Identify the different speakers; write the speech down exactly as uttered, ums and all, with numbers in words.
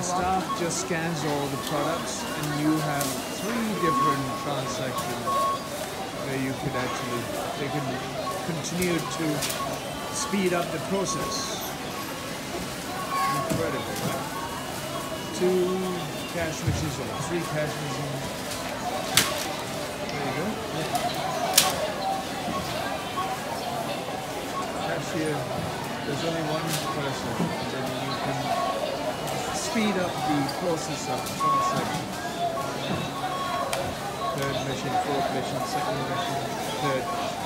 Speaker 1: staff just scans all the products, and you have three different transactions where you could actually, they can continue to speed up the process. Incredible, right? Two cash machines or three cash machines. There you go. Cashier, there's only one person, and then you can speed up the process of transactions. Third machine, fourth machine, second machine, third.